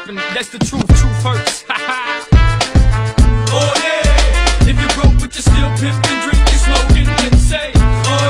rapping, that's the truth, truth hurts. Oh yeah, if you're broke but you're still pimping, drinking, smoking, then say, oh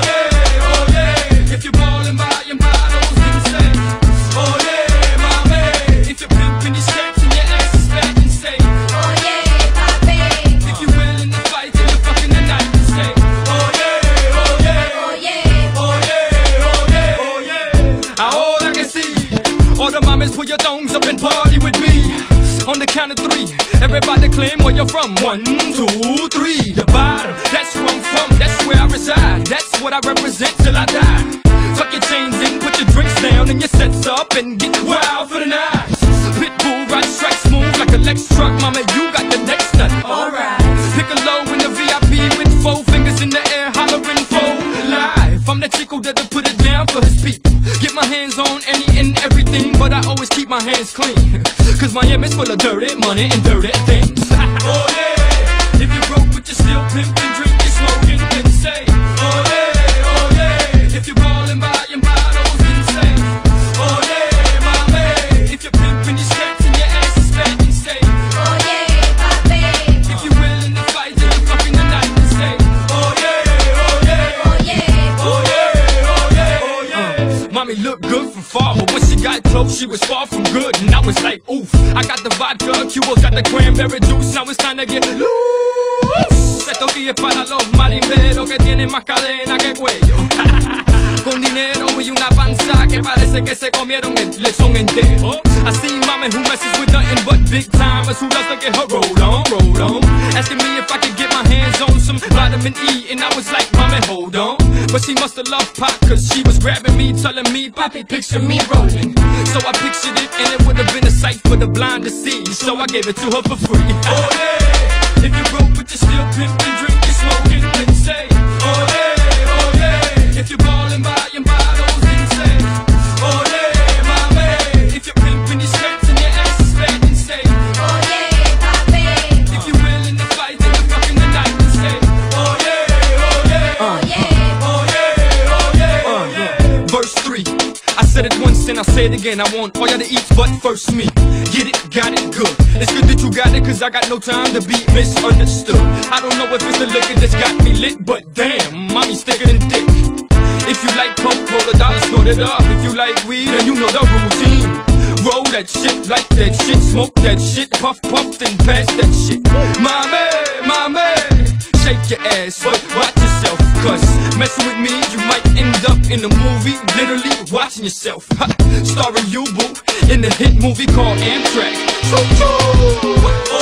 yeah, if you're ballin', buying bottles, then say, oh yeah, mommy, if you're pimping, you're sketching, your ass is fat, then say, oh yeah, papi, if you're willing to fight till you're fucking the night, then say, oh yeah, oh yeah, oh yeah, oh yeah, oh yeah, oh yeah. All I can see, all the mamas, put your thongs up and party with me. On the count of three, everybody claim where you're from. 1, 2, 3. The bottom, that's where I'm from, that's where I reside. That's what I represent till I die. Tuck your chains in, put your drinks down, and your sets up, and get wild for the night. Pitbull, ride strike smooth like a Lex truck. Mama, you got the next nut. Alright. Pick a low in the VIP with 4 fingers in the air, hollering for life. I'm the chico that'll put it down for his people. Get my hands on any and everything, but I always keep my hands clean. Cause Miami's full of dirty money and dirty things. Oh yeah, if you're broke but you're still pimping, drinking, smoking, then say, oh yeah, if you're ballin', buying bottles, then say, oh yeah, mommy, if you're pimping, you're sketching, your ass is fat, then say, oh yeah, papi, if you're willing to fight till you're fucking the night, then say, oh yeah, oh yeah, oh yeah, oh yeah, oh yeah, oh yeah. Mommy looked good from far, but when she got close, she was far from good, and I was like, oof. I got the vodka, Cuba got the cranberry juice, now it's time to get loose. Esto aquí es para los marineros que tienen más cadena que cuello. Con dinero y una panza que parece que se comieron el lechón entero. I see mama who messes with nothing but big timers who loves to get her roll on. Asking me if I could get my hands on some vitamin E, and I was like, mama, hold on. But she must have loved Pop, cause she was grabbing me, telling me, Poppy, picture me rolling. So I pictured it, and it would have been a sight for the blind to see. So I gave it to her for free. Oh yeah, if you're broke but you're still pimping, drinking, smoking, then say, oh yeah, if you're ballin', buying bottles, then say, oh yeah, mommy, if you're pimping, you're sketching, your ass is fat, then say, oh yeah, papi, if you're willing to fight till you're fucking the night, then say, oh yeah, oh yeah, oh yeah, oh yeah, oh yeah, oh yeah. Verse 3, I said it once and I'll say it again. I want all y'all to eat, but first me. Get it, got it, good. It's good that you got it, cause I got no time to be misunderstood. I don't know if it's the liquor that's got me lit, but damn, mommy's thicker than thick. If you like coke, roll $1, snort it up. If you like weed, then you know the routine. Roll that shit, like that shit, smoke that shit, puff, then pass that shit. Mommy, shake your ass, but watch yourself, cause messing with me, you might end up in a movie, literally watching yourself. Starring you, boo, in the hit movie called Amtrak. Choo-choo!